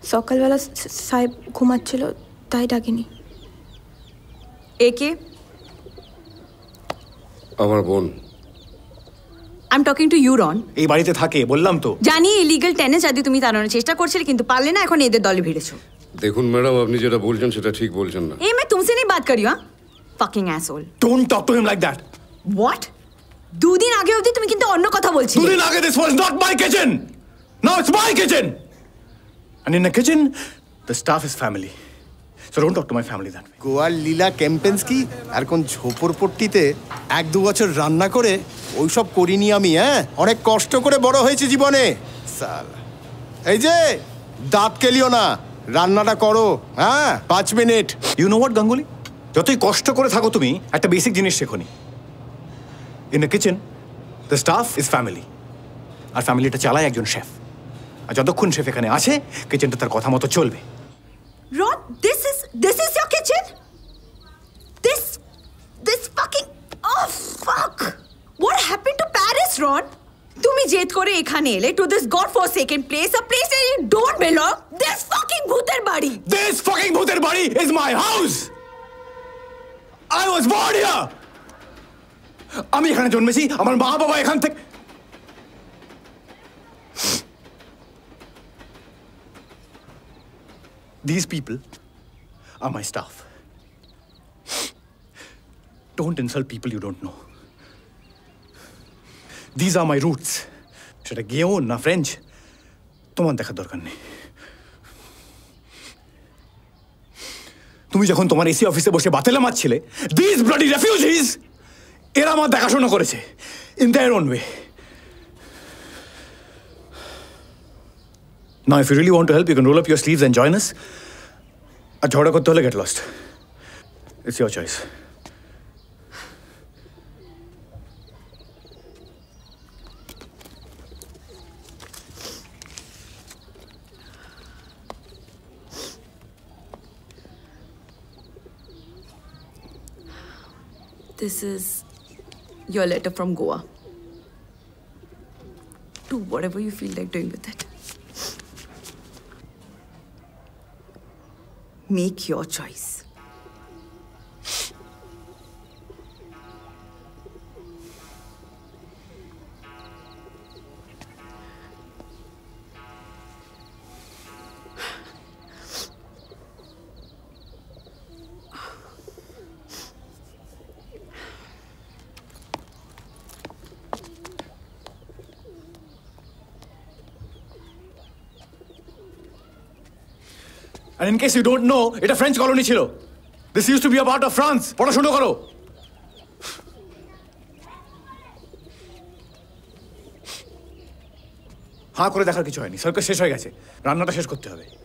সকালবেলা সাহেব ঘুমাচ্ছিল, তাই ডাকিনি। একে আমার বোন। I am talking to you Ron. এই বাড়িতে থাকে বললাম তো। জানি ইলিগাল টেনেন্স যদি তুমি তাড়ানোর চেষ্টা করছিলে, কিন্তু পারলে না, এখন এদের দলে ভিড়েছো। দেখুন ম্যাডাম, আপনি যেটা বলছেন সেটা ঠিক বলছেন না। এই मैं तुमसे नहीं बात कर रही हूं, fucking asshole. Don't talk to him like that. What? দুদিন আগে অবধি তুমি কিন্তু অন্য কথা বলছিলে। দুদিন আগে this was not my kitchen. Now it's my kitchen. And in the kitchen, the staff is family. So don't talk to my family that way. গোয়ার লীলা কেম্পেন্সকি আর কোন ঝোপড়পট্টিতে 1-2 বছর রান্না করে ওইসব করিনি আমি। অনেক কষ্ট করে বড় হয়েছে জীবনে। সালা এই যে দাঁত কেলিও না, রান্নাটা করো। 5 মিনিট। You know what, Ganguly? যতই কষ্ট করে থাকো তুমি, একটা বেসিক জিনিস শেখোনি। In the kitchen, the staff is family. আর ফ্যামিলিটা চালায় একজন শেফ। আর যতক্ষণ শেফ এখানে আছে, কিচেনটা তার কথা মতো চলবে। Ron, this is your kitchen? This fucking, oh fuck! What happened to Paris, Ron? তুমি জেদ করে এখানে এলে to this god-forsaken place, a place where you don't belong. This fucking ভূতের বাড়ি. This fucking ভূতের বাড়ি is my house. I was born here. আমি এখানে জন্মেছি, আমার মা বাবা এখান থেকে। These people are my staff. Don't insult people you don't know. These are my roots. সেটা গেও না ফ্রেঞ্চ, তোমার দেখার দরকার নেই। তুমি যখন তোমার এসি অফিসে বসে বাতেলা মারছিলে, these bloody refugees, এরা আমার দেখাশোনা করেছে in their own way. Now if you really want to help, you can roll up your sleeves and join us. আর ঝগড়া করতে হলে get lost. It's your choice. This is your letter from Goa. Do whatever you feel like doing with it. Make your choice. And in case you don't know, এটা French colony ছিল। This used to be a part of France. পড়াশোনা করো। হাঁ করে দেখার কিছু হয়নি, circus শেষ হয়ে গেছে, রান্নাটা শেষ করতে হবে।